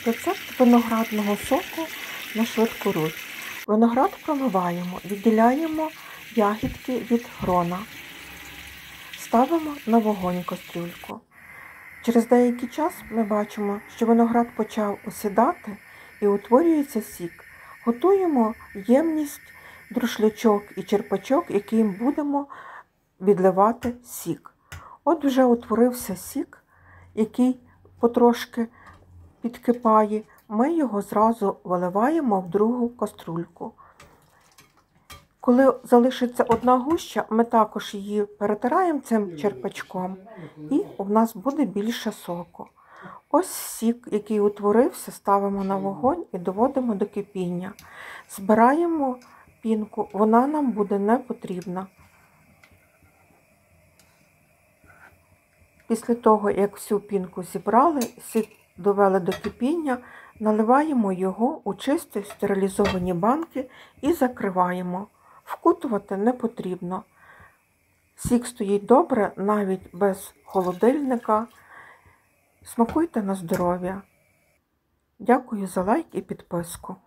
Рецепт виноградного соку на швидку руч. Виноград промиваємо, відділяємо ягідки від грона. Ставимо на вогонь кастрюльку. Через деякий час ми бачимо, що виноград почав осідати і утворюється сік. Готуємо ємність, друшлячок і черпачок, яким будемо відливати сік. От вже утворився сік, який потрошки підкипає. Ми його зразу виливаємо в другу каструльку. Коли залишиться одна гуща, ми також її перетираємо цим черпачком, і у нас буде більше соку. Ось сік, який утворився, ставимо на вогонь і доводимо до кипіння. Збираємо пінку, вона нам буде не потрібна. Після того, як всю пінку зібрали, сік довели до кипіння, наливаємо його у чисті стерилізовані банки і закриваємо. Вкутувати не потрібно. Сік стоїть добре, навіть без холодильника. Смакуйте на здоров'я. Дякую за лайк і підписку.